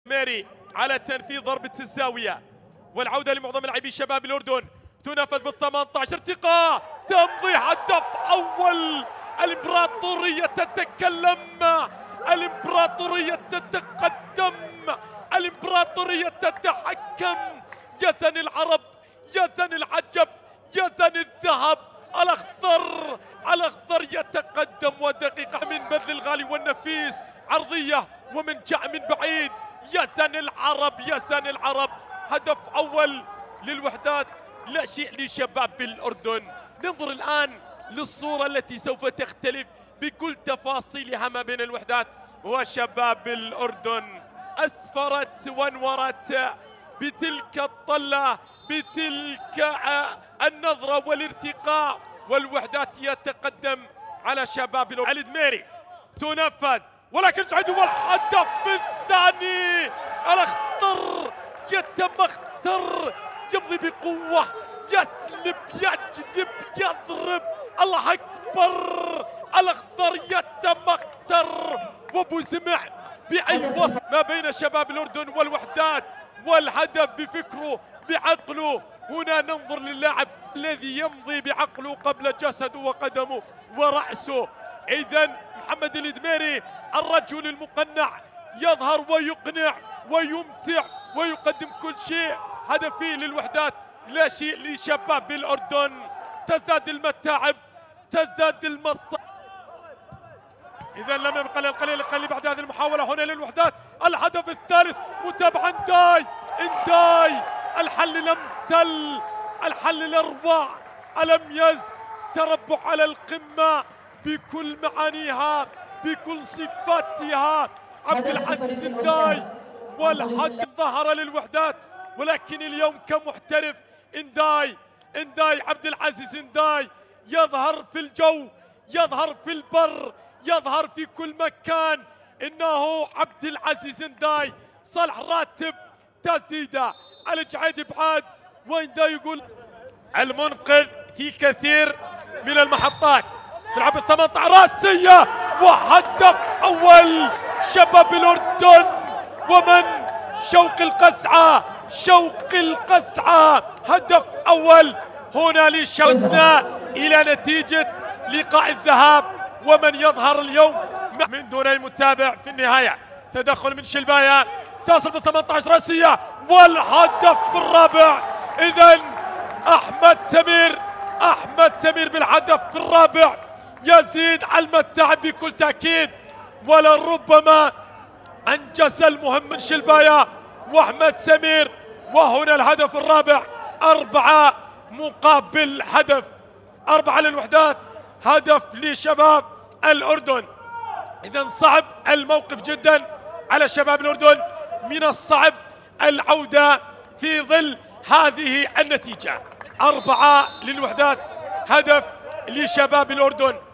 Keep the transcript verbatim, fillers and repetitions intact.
ميري على تنفيذ ضربة الزاوية والعودة لمعظم لاعبي شباب الأردن. تنفذ بال ثمانية عشر ارتقاء، تمضي هدف أول. الإمبراطورية تتكلم، الإمبراطورية تتقدم، الإمبراطورية تتحكم. يزن العرب، يزن العجب، يزن الذهب. الأخضر الأخضر يتقدم، ودقيقة من بذل الغالي والنفيس، عرضية ومن جاء من بعيد. يزن العرب، يزن العرب. هدف أول للوحدات، لا شيء لشباب الأردن. ننظر الآن للصورة التي سوف تختلف بكل تفاصيلها ما بين الوحدات وشباب الأردن. أسفرت وانورت بتلك الطلة، بتلك النظرة والارتقاء، والوحدات يتقدم على شباب الأردن. علي دميري تنفذ، ولكن سعيد والهدف الثاني. الأخضر يتمخطر، يمضي بقوة، يسلب، يجذب، يضرب. الله أكبر، الأخضر يتمخطر وابو سمع بأي وسط ما بين شباب الأردن والوحدات، والهدف بفكره بعقله. هنا ننظر للاعب الذي يمضي بعقله قبل جسده وقدمه ورأسه. إذن محمد الدميري الرجل المقنع يظهر ويقنع ويمتع ويقدم كل شيء. هدفي للوحدات، لا شيء لشباب الأردن. تزداد المتاعب، تزداد المصائب. إذا لم يبقى القليل القليل بعد هذه المحاولة. هنا للوحدات الهدف الثالث، متابعة انداي. انداي الحل الأمثل، الحل الأروع، الأميز، تربع على القمة بكل معانيها، بكل صفاتها. عبد العزيز انداي، والهدف ظهر للوحدات، ولكن اليوم كمحترف. انداي انداي عبد العزيز انداي يظهر في الجو، يظهر في البر، يظهر في كل مكان. انه عبد العزيز انداي. صالح راتب تسديده، الجعيد ابعاد، وانداي يقول المنقذ في كثير من المحطات. تلعب الثمانية عشر راسيه، وهدف اول شباب الاردن. ومن شوق القسعه، شوق القسعه، هدف اول هنا لشوقنا الى نتيجه لقاء الذهاب. ومن يظهر اليوم من دون اي متابع في النهايه. تدخل من شلبايه، تصل بال ثمانية عشر راسيه، والهدف الرابع. اذا احمد سمير، احمد سمير بالهدف الرابع يزيد على المتعب بكل تاكيد، ولربما انجز المهم من شلبايه واحمد سمير. وهنا الهدف الرابع، أربعة مقابل هدف، أربعة للوحدات، هدف لشباب الأردن. إذا صعب الموقف جدا على شباب الأردن، من الصعب العودة في ظل هذه النتيجة. أربعة للوحدات، هدف لشباب الأردن.